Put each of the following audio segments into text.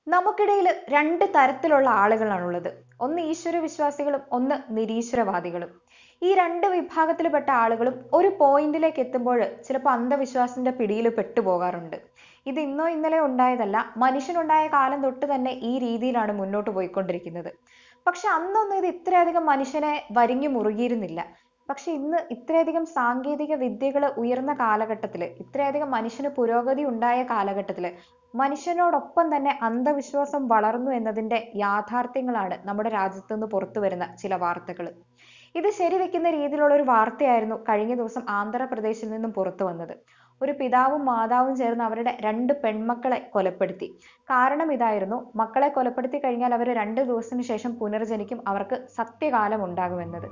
നമുക്കിടയിൽ രണ്ട് തരത്തിലുള്ള ആളുകളാണുള്ളത്. ഒന്ന് ഈശ്വര വിശ്വാസികളും ഒന്ന് നിരീശ്വരവാദികളും. ഈ രണ്ട് വിഭാഗത്തിൽപ്പെട്ട ആളുകളും ഒരു പോയിന്റിലേക്ക് എത്തുമ്പോൾ ചിലപ്പോൾ അന്ധവിശ്വാസത്തിന്റെ പിടിയിൽ പെട്ടുപോകാറുണ്ട്. ഇത് ഇന്നോ ഇന്നലെ ഉണ്ടായതല്ല, മനുഷ്യനുണ്ടായ കാലം തൊട്ട് തന്നെ ഈ രീതിയിലാണ് മുന്നോട്ട് പോയിക്കൊണ്ടിരിക്കുന്നത്. പക്ഷെ അന്നൊന്നും ഇത് ഇത്രയധികം മനുഷ്യനെ വരിഞ്ഞു മുറുകിയിരുന്നില്ല. പക്ഷെ ഇന്ന് ഇത്രയധികം സാങ്കേതിക വിദ്യകൾ ഉയർന്ന കാലഘട്ടത്തില്, ഇത്രയധികം മനുഷ്യന് പുരോഗതി ഉണ്ടായ കാലഘട്ടത്തില് മനുഷ്യനോടൊപ്പം തന്നെ അന്ധവിശ്വാസം വളർന്നു എന്നതിന്റെ യാഥാർത്ഥ്യങ്ങളാണ് നമ്മുടെ രാജ്യത്ത് നിന്ന് പുറത്തു വരുന്ന ചില വാർത്തകൾ. ഇത് ശരിവെക്കുന്ന രീതിയിലുള്ള ഒരു വാർത്തയായിരുന്നു കഴിഞ്ഞ ദിവസം ആന്ധ്രാപ്രദേശിൽ നിന്നും പുറത്തു വന്നത്. ഒരു പിതാവും മാതാവും ചേർന്ന് അവരുടെ രണ്ട് പെൺമക്കളെ കൊലപ്പെടുത്തി. കാരണം ഇതായിരുന്നു, മക്കളെ കൊലപ്പെടുത്തി കഴിഞ്ഞാൽ അവർ 2 ദിവസത്തിന് ശേഷം പുനർജനിക്കും, അവർക്ക് സത്യകാലം ഉണ്ടാകുമെന്നത്.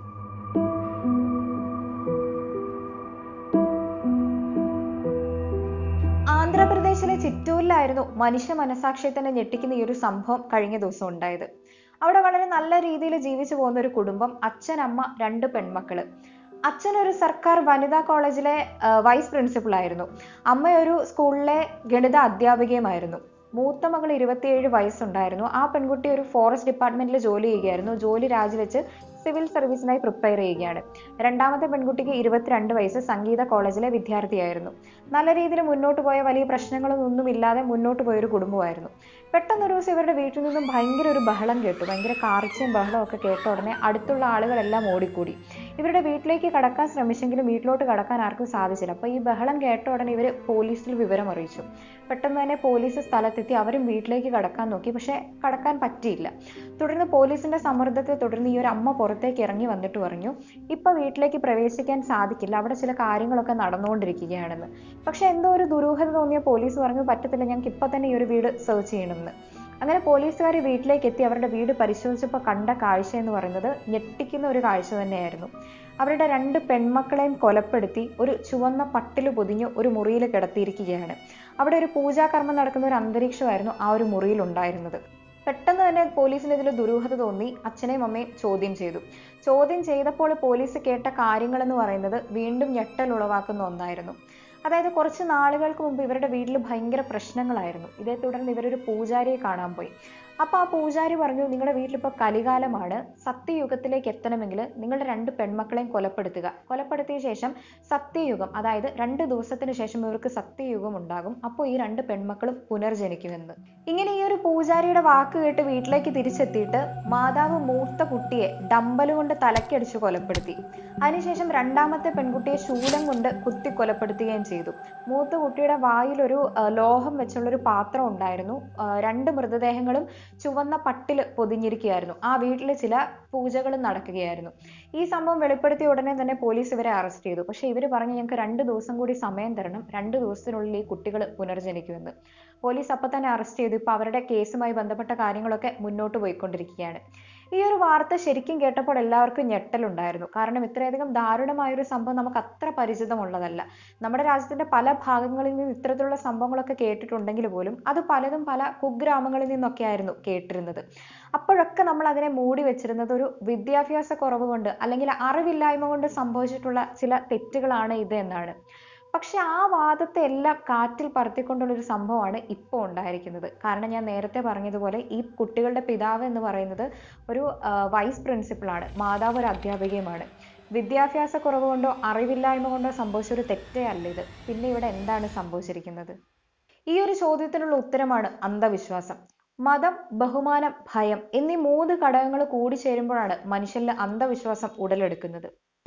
ആന്ധ്രാപ്രദേശിലെ ചിറ്റൂരിലായിരുന്നു മനുഷ്യ മനസാക്ഷിയെ തന്നെ ഞെട്ടിക്കുന്ന ഈ ഒരു സംഭവം കഴിഞ്ഞ ദിവസം ഉണ്ടായത്. അവിടെ വളരെ നല്ല രീതിയിൽ ജീവിച്ചു പോകുന്ന ഒരു കുടുംബം, അച്ഛൻ, അമ്മ, 2 പെൺമക്കള്. അച്ഛൻ ഒരു സർക്കാർ വനിതാ കോളേജിലെ വൈസ് പ്രിൻസിപ്പൾ ആയിരുന്നു. അമ്മ ഒരു സ്കൂളിലെ ഗണിത അധ്യാപികയുമായിരുന്നു. മൂത്ത മകൾ 27 വയസ്സുണ്ടായിരുന്നു. ആ പെൺകുട്ടി ഒരു ഫോറസ്റ്റ് ഡിപ്പാർട്ട്മെന്റിൽ ജോലി ചെയ്യുകയായിരുന്നു. ജോലി രാജിവെച്ച് സിവിൽ സർവീസിനായി പ്രിപ്പയർ ചെയ്യുകയാണ്. രണ്ടാമത്തെ പെൺകുട്ടിക്ക് 22 വയസ്സ്, സംഗീത കോളേജിലെ വിദ്യാർത്ഥിയായിരുന്നു. നല്ല രീതിയിൽ മുന്നോട്ട് പോയ, വലിയ പ്രശ്നങ്ങളൊന്നും ഇല്ലാതെ മുന്നോട്ട് പോയൊരു കുടുംബമായിരുന്നു. പെട്ടെന്നൊരു ദിവസം ഇവരുടെ വീട്ടിൽ നിന്നും ഭയങ്കര ഒരു ബഹളം കേട്ടു. ഭയങ്കര കാർച്ചയും ബഹളവും ഒക്കെ കേട്ട ഉടനെ അടുത്തുള്ള ആളുകളെല്ലാം ഓടിക്കൂടി. ഇവരുടെ വീട്ടിലേക്ക് കടക്കാൻ ശ്രമിച്ചെങ്കിലും വീട്ടിലോട്ട് കടക്കാൻ ആർക്കും സാധിച്ചില്ല. അപ്പോൾ ഈ ബഹളം കേട്ട ഉടനെ ഇവർ പോലീസിൽ വിവരം അറിയിച്ചു. പെട്ടെന്ന് തന്നെ പോലീസ് സ്ഥലത്തെത്തി. അവരും വീട്ടിലേക്ക് കടക്കാൻ നോക്കി, പക്ഷെ കടക്കാൻ പറ്റിയില്ല. തുടർന്ന് പോലീസിന്റെ സമ്മർദ്ദത്തെ തുടർന്ന് ഈ ഒരു അമ്മ പുറത്തേക്ക് ഇറങ്ങി വന്നിട്ട് പറഞ്ഞു, ഇപ്പൊ വീട്ടിലേക്ക് പ്രവേശിക്കാൻ സാധിക്കില്ല, അവിടെ ചില കാര്യങ്ങളൊക്കെ നടന്നുകൊണ്ടിരിക്കുകയാണെന്ന്. പക്ഷെ എന്തോ ഒരു ദുരൂഹത തോന്നിയ പോലീസ് പറഞ്ഞു, പറ്റത്തില്ല, ഞങ്ങൾക്ക് ഇപ്പൊ തന്നെ ഈ ഒരു വീട് സെർച്ച് ചെയ്യണമെന്ന്. അങ്ങനെ പോലീസുകാർ വീട്ടിലേക്ക് എത്തി. അവരുടെ വീട് പരിശോധിച്ചപ്പോൾ കണ്ട കാഴ്ച എന്ന് പറയുന്നത് ഞെട്ടിക്കുന്ന ഒരു കാഴ്ച തന്നെയായിരുന്നു. അവരുടെ 2 പെൺമക്കളെയും കൊലപ്പെടുത്തി ഒരു ചുവന്ന പട്ടിൽ പൊതിഞ്ഞ് ഒരു മുറിയിൽ കിടത്തിയിരിക്കുകയാണ്. അവിടെ ഒരു പൂജാകർമ്മം നടക്കുന്ന ഒരു അന്തരീക്ഷമായിരുന്നു ആ ഒരു മുറിയിൽ ഉണ്ടായിരുന്നത്. പെട്ടെന്ന് തന്നെ പോലീസിന് ഇതിൽ ദുരൂഹത തോന്നി. അച്ഛനെയും അമ്മയും ചോദ്യം ചെയ്തു. ചോദ്യം ചെയ്തപ്പോൾ പോലീസ് കേട്ട കാര്യങ്ങൾ എന്ന് പറയുന്നത് വീണ്ടും ഞെട്ടൽ ഉളവാക്കുന്ന ഒന്നായിരുന്നു. അതായത് കുറച്ച് നാളുകൾക്ക് മുമ്പ് ഇവരുടെ വീട്ടിൽ ഭയങ്കര പ്രശ്നങ്ങളായിരുന്നു. ഇതേ തുടർന്ന് ഇവരൊരു പൂജാരിയെ കാണാൻ പോയി. അപ്പൊ ആ പൂജാരി പറഞ്ഞു, നിങ്ങളുടെ വീട്ടിലിപ്പോ കലികാലമാണ്, സത്യയുഗത്തിലേക്ക് എത്തണമെങ്കിൽ നിങ്ങളുടെ 2 പെൺമക്കളെയും കൊലപ്പെടുത്തുക. കൊലപ്പെടുത്തിയ ശേഷം സത്യയുഗം, അതായത് 2 ദിവസത്തിന് ശേഷം ഇവർക്ക് സത്യയുഗം ഉണ്ടാകും. അപ്പോൾ ഈ 2 പെൺമക്കളും പുനർജനിക്കുമെന്ന്. ഇങ്ങനെ ഈ ഒരു പൂജാരിയുടെ വാക്ക് കേട്ട് വീട്ടിലേക്ക് തിരിച്ചെത്തിയിട്ട് മാതാവ് മൂത്ത കുട്ടിയെ ഡമ്പല് കൊണ്ട് തലക്കടിച്ച് കൊലപ്പെടുത്തി. അതിനുശേഷം രണ്ടാമത്തെ പെൺകുട്ടിയെ ശൂലം കൊണ്ട് കുത്തി കൊലപ്പെടുത്തുകയും ചെയ്തു. മൂത്ത കുട്ടിയുടെ വായിൽ ഒരു ലോഹം വെച്ചുള്ളൊരു പാത്രം ഉണ്ടായിരുന്നു. 2 മൃതദേഹങ്ങളും ചുവന്ന പട്ടിൽ പൊതിഞ്ഞിരിക്കുകയായിരുന്നു. ആ വീട്ടിൽ ചില പൂജകൾ നടക്കുകയായിരുന്നു. ഈ സംഭവം വെളിപ്പെടുത്തിയ ഉടനെ തന്നെ പോലീസ് ഇവരെ അറസ്റ്റ് ചെയ്തു. പക്ഷെ ഇവർ പറഞ്ഞു, ഞങ്ങൾക്ക് 2 ദിവസം കൂടി സമയം തരണം, 2 ദിവസത്തിനുള്ളിൽ ഈ കുട്ടികൾ പുനർജനിക്കുമെന്ന്. പോലീസ് അപ്പൊ തന്നെ അറസ്റ്റ് ചെയ്തു. ഇപ്പൊ അവരുടെ കേസുമായി ബന്ധപ്പെട്ട കാര്യങ്ങളൊക്കെ മുന്നോട്ട് പോയിക്കൊണ്ടിരിക്കുകയാണ്. ഈ ഒരു വാർത്ത ശരിക്കും കേട്ടപ്പോൾ എല്ലാവർക്കും ഞെട്ടലുണ്ടായിരുന്നു. കാരണം ഇത്രയധികം ദാരുണമായൊരു സംഭവം നമുക്ക് അത്ര പരിചിതമുള്ളതല്ല. നമ്മുടെ രാജ്യത്തിന്റെ പല ഭാഗങ്ങളിൽ നിന്ന് ഇത്തരത്തിലുള്ള സംഭവങ്ങളൊക്കെ കേട്ടിട്ടുണ്ടെങ്കിൽ പോലും അത് പലതും പല കുഗ്രാമങ്ങളിൽ നിന്നൊക്കെ ആയിരുന്നു കേട്ടിരുന്നത്. അപ്പോഴൊക്കെ നമ്മൾ അതിനെ മൂടി വെച്ചിരുന്നത് ഒരു വിദ്യാഭ്യാസ കുറവ് കൊണ്ട് അല്ലെങ്കിൽ അറിവില്ലായ്മ കൊണ്ട് സംഭവിച്ചിട്ടുള്ള ചില തെറ്റുകളാണ് ഇത് എന്നാണ്. പക്ഷെ ആ വാദത്തെ എല്ലാം കാറ്റിൽ പറത്തിക്കൊണ്ടുള്ള ഒരു സംഭവമാണ് ഇപ്പോൾ ഉണ്ടായിരിക്കുന്നത്. കാരണം ഞാൻ നേരത്തെ പറഞ്ഞതുപോലെ ഈ കുട്ടികളുടെ പിതാവ് എന്ന് പറയുന്നത് ഒരു വൈസ് പ്രിൻസിപ്പളാണ്, മാതാവ് ഒരു അധ്യാപികയുമാണ്. വിദ്യാഭ്യാസ കുറവ് കൊണ്ടോ അറിവില്ലായ്മ കൊണ്ടോ സംഭവിച്ച ഒരു തെറ്റേ അല്ല ഇത്. പിന്നെ ഇവിടെ എന്താണ് സംഭവിച്ചിരിക്കുന്നത്? ഈ ഒരു ചോദ്യത്തിനുള്ള ഉത്തരമാണ് അന്ധവിശ്വാസം. മതം, ബഹുമാനം, ഭയം എന്നീ 3 ഘടകങ്ങൾ കൂടി ചേരുമ്പോഴാണ് മനുഷ്യനിൽ അന്ധവിശ്വാസം ഉടലെടുക്കുന്നത്.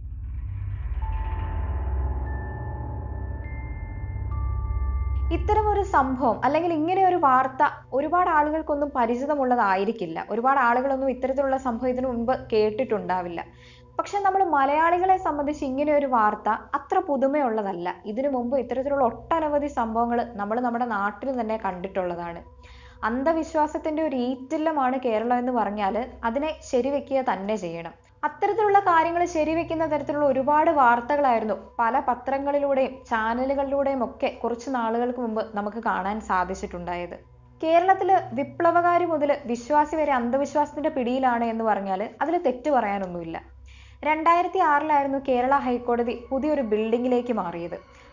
ഇത്തരം ഒരു സംഭവം അല്ലെങ്കിൽ ഇങ്ങനെ ഒരു വാർത്ത ഒരുപാട് ആളുകൾക്കൊന്നും പരിചിതമുള്ളതായിരിക്കില്ല. ഒരുപാട് ആളുകളൊന്നും ഇത്തരത്തിലുള്ള സംഭവം ഇതിനു മുൻപ് കേട്ടിട്ടുണ്ടാവില്ല. പക്ഷെ നമ്മൾ മലയാളികളെ സംബന്ധിച്ച് ഇങ്ങനെ ഒരു വാർത്ത അത്ര പുതുമയുള്ളതല്ല. ഇതിനു മുമ്പ് ഇത്തരത്തിലുള്ള ഒട്ടനവധി സംഭവങ്ങൾ നമ്മൾ നമ്മുടെ നാട്ടിൽ തന്നെ കണ്ടിട്ടുള്ളതാണ്. അന്ധവിശ്വാസത്തിന്റെ ഒരു ഈറ്റില്ലമാണ് കേരളം എന്ന് പറഞ്ഞാൽ അതിനെ ശരിവെക്കുക തന്നെ ചെയ്യണം. അത്തരത്തിലുള്ള കാര്യങ്ങൾ ശരിവെക്കുന്ന തരത്തിലുള്ള ഒരുപാട് വാർത്തകളായിരുന്നു പല പത്രങ്ങളിലൂടെയും ചാനലുകളിലൂടെയും ഒക്കെ കുറച്ച് നാളുകൾക്ക് മുമ്പ് നമുക്ക് കാണാൻ സാധിച്ചിട്ടുണ്ടായത്. കേരളത്തില് വിപ്ലവകാരി മുതൽ വിശ്വാസി വരെ അന്ധവിശ്വാസത്തിന്റെ പിടിയിലാണ് എന്ന് പറഞ്ഞാൽ അതിൽ തെറ്റു പറയാനൊന്നുമില്ല. 2006 കേരള ഹൈക്കോടതി പുതിയൊരു ബിൽഡിങ്ങിലേക്ക് മാറിയത്.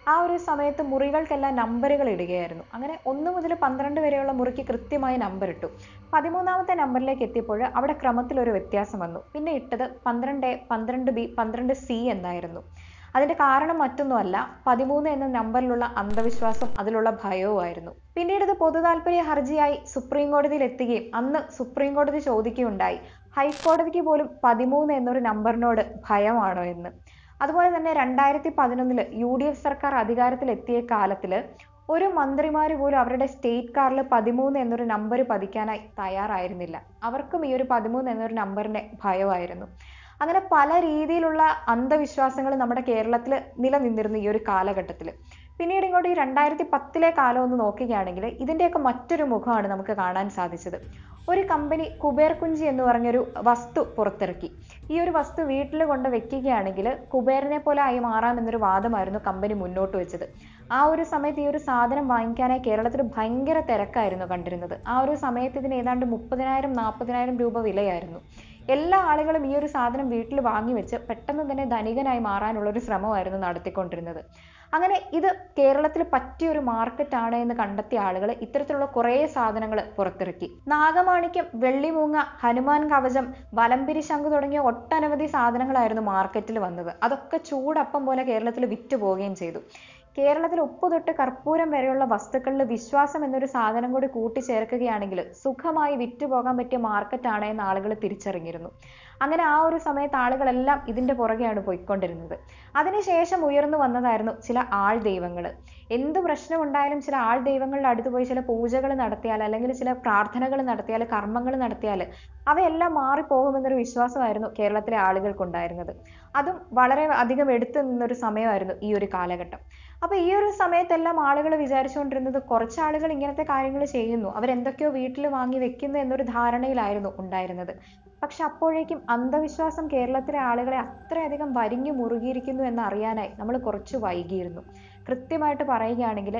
ആ ഒരു സമയത്ത് മുറികൾക്കെല്ലാം നമ്പറുകൾ ഇടുകയായിരുന്നു. അങ്ങനെ 1 മുതൽ 12 വരെയുള്ള മുറിക്ക് കൃത്യമായി നമ്പർ ഇട്ടു. 13ാമത്തെ നമ്പറിലേക്ക് എത്തിയപ്പോൾ അവിടെ ക്രമത്തിൽ ഒരു വ്യത്യാസം വന്നു. പിന്നെ ഇട്ടത് 12A, 12B, 12C എന്നായിരുന്നു. അതിന്റെ കാരണം മറ്റൊന്നുമല്ല, 13 എന്ന നമ്പറിലുള്ള അന്ധവിശ്വാസം, അതിലുള്ള ഭയവുമായിരുന്നു. പിന്നീട് ഇത് പൊതു താല്പര്യ ഹർജിയായി സുപ്രീം കോടതിയിൽ എത്തുകയും അന്ന് സുപ്രീം കോടതി ചോദിക്കുകയുണ്ടായി, ഹൈക്കോടതിക്ക് പോലും 13 എന്നൊരു നമ്പറിനോട് ഭയമാണോ എന്ന്. അതുപോലെ തന്നെ 2011 UDF സർക്കാർ അധികാരത്തിലെത്തിയ കാലത്തിൽ ഒരു മന്ത്രിമാര് പോലും അവരുടെ സ്റ്റേറ്റ് കാറിൽ 13 എന്നൊരു നമ്പർ പതിക്കാനായി തയ്യാറായിരുന്നില്ല. അവർക്കും ഈ ഒരു 13 എന്നൊരു നമ്പറിനെ ഭയമായിരുന്നു. അങ്ങനെ പല രീതിയിലുള്ള അന്ധവിശ്വാസങ്ങൾ നമ്മുടെ കേരളത്തിൽ നിലനിന്നിരുന്നു ഈ ഒരു കാലഘട്ടത്തിൽ. പിന്നീട് ഇങ്ങോട്ട് ഈ 2010 കാലം ഒന്ന് നോക്കുകയാണെങ്കിൽ ഇതിൻ്റെയൊക്കെ മറ്റൊരു മുഖമാണ് നമുക്ക് കാണാൻ സാധിച്ചത്. ഒരു കമ്പനി കുബേർ കുഞ്ചി എന്ന് പറഞ്ഞൊരു വസ്തു പുറത്തിറക്കി. ഈ ഒരു വസ്തു വീട്ടിൽ കൊണ്ട് വെക്കുകയാണെങ്കിൽ കുബേരനെ പോലെ ആയി മാറാമെന്നൊരു വാദമായിരുന്നു കമ്പനി മുന്നോട്ട് വെച്ചത്. ആ ഒരു സമയത്ത് ഈ ഒരു സാധനം വാങ്ങിക്കാനായി കേരളത്തിൽ ഭയങ്കര തിരക്കായിരുന്നു കണ്ടിരുന്നത്. ആ ഒരു സമയത്ത് ഇതിന് ഏതാണ്ട് 30,000-40,000 രൂപ വിലയായിരുന്നു. എല്ലാ ആളുകളും ഈ ഒരു സാധനം വീട്ടിൽ വാങ്ങിവെച്ച് പെട്ടെന്ന് തന്നെ ധനികനായി മാറാനുള്ള ഒരു ശ്രമമായിരുന്നു നടത്തിക്കൊണ്ടിരുന്നത്. അങ്ങനെ ഇത് കേരളത്തിൽ പറ്റിയൊരു മാർക്കറ്റാണ് എന്ന് കണ്ടെത്തിയ ആളുകൾ ഇത്തരത്തിലുള്ള കുറേ സാധനങ്ങൾ പുറത്തിറക്കി. നാഗമാണിക്യം, വെള്ളിമൂങ്ങ, ഹനുമാൻ കവചം, വലംപിരി ശംഖ് തുടങ്ങിയ ഒട്ടനവധി സാധനങ്ങളായിരുന്നു മാർക്കറ്റിൽ വന്നത്. അതൊക്കെ ചൂടപ്പം പോലെ കേരളത്തിൽ വിറ്റ് പോവുകയും ചെയ്തു. കേരളത്തിൽ ഉപ്പ് തൊട്ട് കർപ്പൂരം വരെയുള്ള വസ്തുക്കളിൽ വിശ്വാസം എന്നൊരു സാധനം കൂടി കൂട്ടിച്ചേർക്കുകയാണെങ്കിൽ സുഖമായി വിറ്റുപോകാൻ പറ്റിയ മാർക്കറ്റാണ് എന്ന് ആളുകൾ തിരിച്ചറിഞ്ഞിരുന്നു. അങ്ങനെ ആ ഒരു സമയത്ത് ആളുകളെല്ലാം ഇതിന്റെ പുറകെയാണ് പോയിക്കൊണ്ടിരുന്നത്. അതിനുശേഷം ഉയർന്നു വന്നതായിരുന്നു ചില ആൾ ദൈവങ്ങൾ. എന്ത് പ്രശ്നമുണ്ടായാലും ചില ആൾ ദൈവങ്ങളുടെ അടുത്ത് പോയി ചില പൂജകൾ നടത്തിയാൽ, അല്ലെങ്കിൽ ചില പ്രാർത്ഥനകൾ നടത്തിയാൽ, കർമ്മങ്ങൾ നടത്തിയാൽ അവയെല്ലാം മാറിപ്പോകുമെന്നൊരു വിശ്വാസമായിരുന്നു കേരളത്തിലെ ആളുകൾക്കുണ്ടായിരുന്നത്. അതും വളരെ അധികം എടുത്തു നിന്നൊരു സമയമായിരുന്നു ഈ ഒരു കാലഘട്ടം. അപ്പൊ ഈ ഒരു സമയത്തെല്ലാം ആളുകൾ വിചാരിച്ചുകൊണ്ടിരുന്നത് കുറച്ച് ആളുകൾ ഇങ്ങനത്തെ കാര്യങ്ങൾ ചെയ്യുന്നു, അവരെന്തൊക്കെയോ വീട്ടിൽ വാങ്ങി വെക്കുന്നു എന്നൊരു ധാരണയിലായിരുന്നു ഉണ്ടായിരുന്നത്. പക്ഷെ അപ്പോഴേക്കും അന്ധവിശ്വാസം കേരളത്തിലെ ആളുകളെ അത്രയധികം വരിഞ്ഞു മുറുകിയിരിക്കുന്നു എന്ന് അറിയാനായി നമ്മൾ കുറച്ച് വൈകിയിരുന്നു. കൃത്യമായിട്ട് പറയുകയാണെങ്കിൽ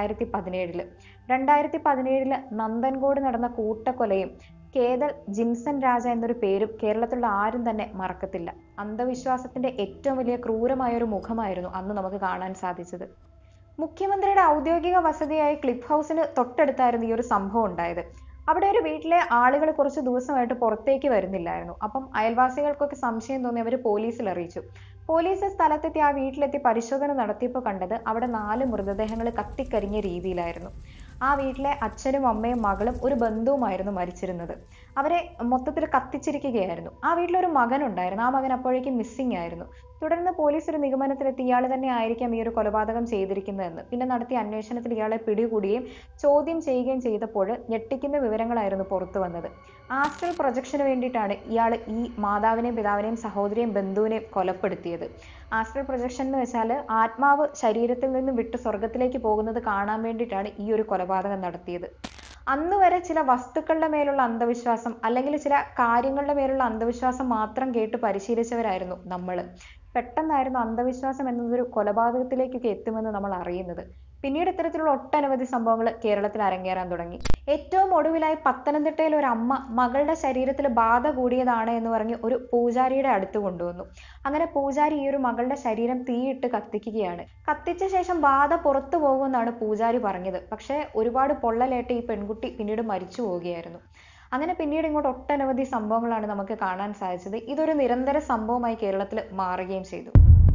2017 നന്ദൻകോട് നടന്ന കൂട്ടക്കൊലയും കേതൽ ജിൻസൺ രാജ എന്നൊരു പേരും കേരളത്തിലുള്ള ആരും തന്നെ മറക്കത്തില്ല. അന്ധവിശ്വാസത്തിന്റെ ഏറ്റവും വലിയ ക്രൂരമായ ഒരു മുഖമായിരുന്നു അന്ന് നമുക്ക് കാണാൻ സാധിച്ചത്. മുഖ്യമന്ത്രിയുടെ ഔദ്യോഗിക വസതിയായ ക്ലിഫ് ഹൗസിന് തൊട്ടടുത്തായിരുന്നു ഈ ഒരു സംഭവം ഉണ്ടായത്. അവിടെ ഒരു വീട്ടിലെ ആളുകൾ കുറച്ച് ദിവസമായിട്ട് പുറത്തേക്ക് വരുന്നില്ലായിരുന്നു. അപ്പം അയൽവാസികൾക്കൊക്കെ സംശയം തോന്നി അവർ പോലീസിൽ അറിയിച്ചു. പോലീസ് സ്ഥലത്തെത്തി ആ വീട്ടിലെത്തി പരിശോധന നടത്തിയപ്പോൾ കണ്ടത് അവിടെ 4 മൃതദേഹങ്ങൾ കത്തിക്കരിഞ്ഞ രീതിയിലായിരുന്നു. ആ വീട്ടിലെ അച്ഛനും അമ്മയും മകളും ഒരു ബന്ധുവുമായിരുന്നു മരിച്ചിരുന്നത്. അവരെ മൊത്തത്തിൽ കത്തിച്ചിരിക്കുകയായിരുന്നു. ആ വീട്ടിലൊരു മകൻ ഉണ്ടായിരുന്നു. ആ മകൻ അപ്പോഴേക്കും മിസ്സിംഗ് ആയിരുന്നു. തുടർന്ന് പോലീസ് ഒരു നിഗമനത്തിലെത്തി ഇയാൾ തന്നെ ആയിരിക്കാം ഈ ഒരു കൊലപാതകം ചെയ്തിരിക്കുന്നതെന്ന്. പിന്നെ നടത്തിയ അന്വേഷണത്തിൽ ഇയാളെ പിടികൂടുകയും ചോദ്യം ചെയ്യുകയും ചെയ്തപ്പോൾ ഞെട്ടിക്കുന്ന വിവരങ്ങളായിരുന്നു പുറത്തു വന്നത്. ആസ്ട്രൽ പ്രൊജക്ഷന് വേണ്ടിയിട്ടാണ് ഇയാൾ ഈ മാതാവിനെയും പിതാവിനെയും സഹോദരിയെയും ബന്ധുവിനെയും കൊലപ്പെടുത്തിയത്. ആസ്ട്രൽ പ്രൊജക്ഷൻ എന്ന് വെച്ചാൽ ആത്മാവ് ശരീരത്തിൽ നിന്നും വിട്ട് സ്വർഗത്തിലേക്ക് പോകുന്നത് കാണാൻ വേണ്ടിയിട്ടാണ് ഈ ഒരു കൊലപാതകം നടത്തിയത്. അന്ന് വരെ ചില വസ്തുക്കളുടെ മേലുള്ള അന്ധവിശ്വാസം, അല്ലെങ്കിൽ ചില കാര്യങ്ങളുടെ മേലുള്ള അന്ധവിശ്വാസം മാത്രം കേട്ട് പരിശീലിച്ചവരായിരുന്നു നമ്മൾ. പെട്ടെന്നായിരുന്നു അന്ധവിശ്വാസം എന്നതൊരു കൊലപാതകത്തിലേക്കൊക്കെ എത്തുമെന്ന് നമ്മൾ അറിയുന്നത്. പിന്നീട് ഇത്തരത്തിലുള്ള ഒട്ടനവധി സംഭവങ്ങൾ കേരളത്തിൽ അരങ്ങേറാൻ തുടങ്ങി. ഏറ്റവും ഒടുവിലായി പത്തനംതിട്ടയിൽ ഒരു അമ്മ മകളുടെ ശരീരത്തിൽ ബാധ കൂടിയതാണ് എന്ന് പറഞ്ഞ് ഒരു പൂജാരിയുടെ അടുത്ത് കൊണ്ടുവന്നു. അങ്ങനെ പൂജാരി ഈ ഒരു മകളുടെ ശരീരം തീയിട്ട് കത്തിക്കുകയാണ്. കത്തിച്ച ശേഷം ബാധ പുറത്തു പോകുമെന്നാണ് പൂജാരി പറഞ്ഞത്. പക്ഷേ ഒരുപാട് പൊള്ളലേറ്റ് ഈ പെൺകുട്ടി പിന്നീട് മരിച്ചു പോവുകയായിരുന്നു. അങ്ങനെ പിന്നീട് ഇങ്ങോട്ട് ഒട്ടനവധി സംഭവങ്ങളാണ് നമുക്ക് കാണാൻ സാധിച്ചത്. ഇതൊരു നിരന്തര സംഭവമായി കേരളത്തിൽ മാറുകയും ചെയ്തു.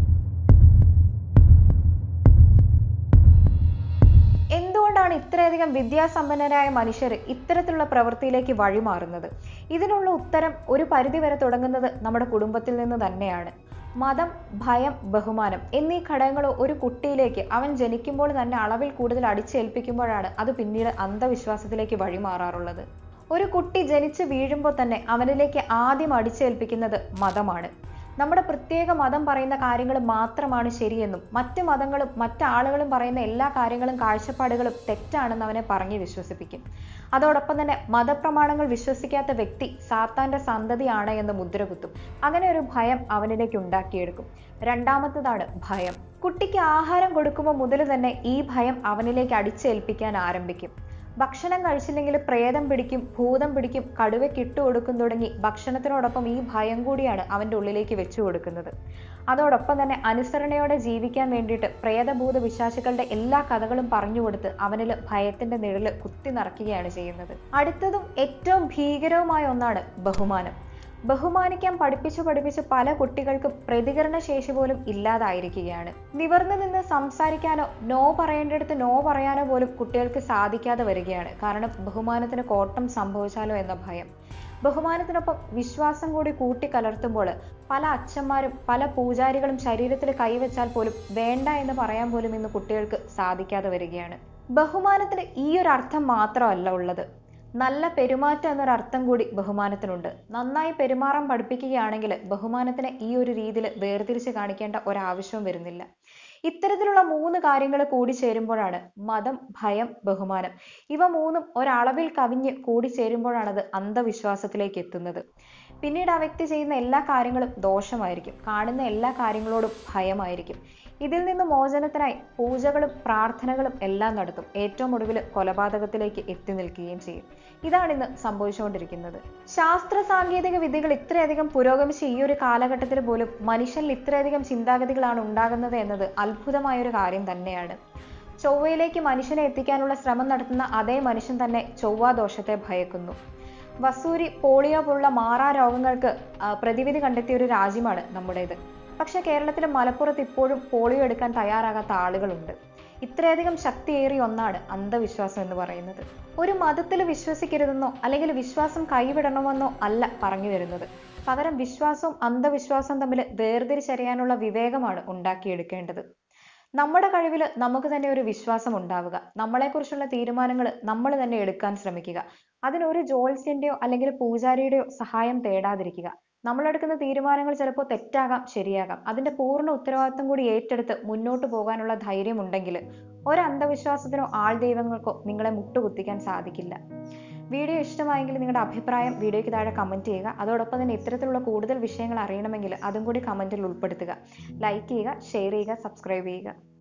എന്തുകൊണ്ടാണ് ഇത്രയധികം വിദ്യാസമ്പന്നരായ മനുഷ്യർ ഇത്തരത്തിലുള്ള പ്രവൃത്തിയിലേക്ക് വഴിമാറുന്നത്? ഇതിനുള്ള ഉത്തരം ഒരു പരിധിവരെ തുടങ്ങുന്നത് നമ്മുടെ കുടുംബത്തിൽ നിന്ന് തന്നെയാണ്. മതം, ഭയം, ബഹുമാനം എന്നീ ഘടകങ്ങൾ ഒരു കുട്ടിയിലേക്ക് അവൻ ജനിക്കുമ്പോൾ തന്നെ അളവിൽ കൂടുതൽ അടിച്ചേൽപ്പിക്കുമ്പോഴാണ് അത് പിന്നീട് അന്ധവിശ്വാസത്തിലേക്ക് വഴിമാറാറുള്ളത്. ഒരു കുട്ടി ജനിച്ച് വീഴുമ്പോൾ തന്നെ അവനിലേക്ക് ആദ്യം അടിച്ചേൽപ്പിക്കുന്നത് മതമാണ്. നമ്മുടെ പ്രത്യേക മതം പറയുന്ന കാര്യങ്ങൾ മാത്രമാണ് ശരിയെന്നും മറ്റ് മതങ്ങളും മറ്റാളുകളും പറയുന്ന എല്ലാ കാര്യങ്ങളും കാഴ്ചപ്പാടുകളും തെറ്റാണെന്ന് അവനെ പറഞ്ഞ് വിശ്വസിപ്പിക്കും. അതോടൊപ്പം തന്നെ മതപ്രമാണങ്ങൾ വിശ്വസിക്കാത്ത വ്യക്തി സാത്താന്റെ സന്തതിയാണ് എന്ന് മുദ്രകുത്തും. അങ്ങനെ ഒരു ഭയം അവനിലേക്ക് ഉണ്ടാക്കിയെടുക്കും. രണ്ടാമത്തേതാണ് ഭയം. കുട്ടിക്ക് ആഹാരം കൊടുക്കുമ്പോൾ മുതൽ തന്നെ ഈ ഭയം അവനിലേക്ക് അടിച്ചേൽപ്പിക്കാൻ ആരംഭിക്കും. ഭക്ഷണം കഴിച്ചില്ലെങ്കിൽ പ്രേതം പിടിക്കും, ഭൂതം പിടിക്കും, കടുവയ്ക്ക് ഇട്ടു കൊടുക്കും തുടങ്ങി ഭക്ഷണത്തിനോടൊപ്പം ഈ ഭയം കൂടിയാണ് അവൻ്റെ ഉള്ളിലേക്ക് വെച്ചു കൊടുക്കുന്നത്. അതോടൊപ്പം തന്നെ അനുസരണയോടെ ജീവിക്കാൻ വേണ്ടിയിട്ട് പ്രേതഭൂത പിശാചുക്കളുടെ എല്ലാ കഥകളും പറഞ്ഞു കൊടുത്ത് അവനിൽ ഭയത്തിന്റെ നിഴല് കുത്തി നിറയ്ക്കുകയാണ് ചെയ്യുന്നത്. അടുത്തതും ഏറ്റവും ഭീകരവുമായ ഒന്നാണ് ബഹുമാനം. ബഹുമാനിക്കാൻ പഠിപ്പിച്ച് പല കുട്ടികൾക്കും പ്രതികരണ ശേഷി പോലും ഇല്ലാതായിരിക്കുകയാണ്. നിവർന്നു നിന്ന് സംസാരിക്കാനോ നോ പറയേണ്ടടുത്ത് നോ പറയാനോ പോലും കുട്ടികൾക്ക് സാധിക്കാതെ വരികയാണ്. കാരണം ബഹുമാനത്തിന് കോട്ടം സംഭവിച്ചാലോ എന്ന ഭയം. ബഹുമാനത്തിനൊപ്പം വിശ്വാസം കൂടി കൂട്ടിക്കലർത്തുമ്പോൾ പല അച്ഛന്മാരും പല പൂജാരികളും ശരീരത്തിൽ കൈവച്ചാൽ പോലും വേണ്ട എന്ന് പറയാൻ പോലും ഇന്ന് കുട്ടികൾക്ക് സാധിക്കാതെ വരികയാണ്. ബഹുമാനത്തിന് ഈ ഒരു അർത്ഥം മാത്രമല്ല ഉള്ളത്. നല്ല പെരുമാറ്റം എന്നൊരർത്ഥം കൂടി ബഹുമാനത്തിനുണ്ട്. നന്നായി പെരുമാറാൻ പഠിപ്പിക്കുകയാണെങ്കിൽ ബഹുമാനത്തിന് ഈ ഒരു രീതിയിൽ വേർതിരിച്ച് കാണിക്കേണ്ട ഒരാവശ്യവും വരുന്നില്ല. ഇത്തരത്തിലുള്ള 3 കാര്യങ്ങൾ കൂടി ചേരുമ്പോഴാണ് മതം, ഭയം, ബഹുമാനം ഇവ 3ഉം ഒരളവിൽ കവിഞ്ഞ് കൂടി ചേരുമ്പോഴാണത് അന്ധവിശ്വാസത്തിലേക്ക് എത്തുന്നത്. പിന്നീട് ആ വ്യക്തി ചെയ്യുന്ന എല്ലാ കാര്യങ്ങളും ദോഷമായിരിക്കും. കാണുന്ന എല്ലാ കാര്യങ്ങളോടും ഭയമായിരിക്കും. ഇതിൽ നിന്ന് മോചനത്തിനായി പൂജകളും പ്രാർത്ഥനകളും എല്ലാം നടത്തും. ഏറ്റവും ഒടുവിൽ കൊലപാതകത്തിലേക്ക് എത്തി നിൽക്കുകയും ചെയ്യും. ഇതാണ് ഇന്ന് സംഭവിച്ചുകൊണ്ടിരിക്കുന്നത്. ശാസ്ത്ര സാങ്കേതിക വിദ്യകൾ ഇത്രയധികം പുരോഗമിച്ച ഈ ഒരു കാലഘട്ടത്തിൽ പോലും മനുഷ്യനിൽ ഇത്രയധികം ചിന്താഗതികളാണ് ഉണ്ടാകുന്നത് എന്നത് അത്ഭുതമായ ഒരു കാര്യം തന്നെയാണ്. ചൊവ്വയിലേക്ക് മനുഷ്യനെ എത്തിക്കാനുള്ള ശ്രമം നടത്തുന്ന അതേ മനുഷ്യൻ തന്നെ ചൊവ്വാദോഷത്തെ ഭയക്കുന്നു. വസൂരി, പോളിയോ പോലുള്ള മാറാ രോഗങ്ങൾക്ക് പ്രതിവിധി കണ്ടെത്തിയ ഒരു രാജ്യമാണ് നമ്മുടേത്. പക്ഷെ കേരളത്തിലെ മലപ്പുറത്ത് ഇപ്പോഴും പോളിയോ എടുക്കാൻ തയ്യാറാകാത്ത ആളുകളുണ്ട്. ഇത്രയധികം ശക്തിയേറിയ ഒന്നാണ് അന്ധവിശ്വാസം എന്ന് പറയുന്നത്. ഒരു മതത്തിൽ വിശ്വസിക്കരുതെന്നോ അല്ലെങ്കിൽ വിശ്വാസം കൈവിടണമെന്നോ അല്ല പറഞ്ഞു വരുന്നത്. പകരം വിശ്വാസവും അന്ധവിശ്വാസവും തമ്മിൽ വേർതിരിച്ചറിയാനുള്ള വിവേകമാണ് ഉണ്ടാക്കിയെടുക്കേണ്ടത്. നമ്മുടെ കഴിവിൽ നമുക്ക് തന്നെ ഒരു വിശ്വാസം ഉണ്ടാവുക. നമ്മളെക്കുറിച്ചുള്ള തീരുമാനങ്ങൾ നമ്മൾ തന്നെ എടുക്കാൻ ശ്രമിക്കുക. അതിനൊരു ജ്യോത്സ്യന്റെയോ അല്ലെങ്കിൽ പൂജാരിയുടെയോ സഹായം തേടാതിരിക്കുക. നമ്മളെടുക്കുന്ന തീരുമാനങ്ങൾ ചിലപ്പോൾ തെറ്റാകാം, ശരിയാകാം. അതിന്റെ പൂർണ്ണ ഉത്തരവാദിത്വം കൂടി ഏറ്റെടുത്ത് മുന്നോട്ട് പോകാനുള്ള ധൈര്യം ഉണ്ടെങ്കിൽ ഒരു അന്ധവിശ്വാസത്തിനോ ആൾദൈവങ്ങൾക്കോ നിങ്ങളെ മുട്ടുകുത്തിക്കാൻ സാധിക്കില്ല. വീഡിയോ ഇഷ്ടമായെങ്കിൽ നിങ്ങളുടെ അഭിപ്രായം വീഡിയോയ്ക്ക് താഴെ കമന്റ് ചെയ്യുക. അതോടൊപ്പം തന്നെ ഇത്തരത്തിലുള്ള കൂടുതൽ വിഷയങ്ങൾ അറിയണമെങ്കിൽ അതും കൂടി കമന്റിൽ ഉൾപ്പെടുത്തുക. ലൈക്ക് ചെയ്യുക, ഷെയർ ചെയ്യുക, സബ്സ്ക്രൈബ് ചെയ്യുക.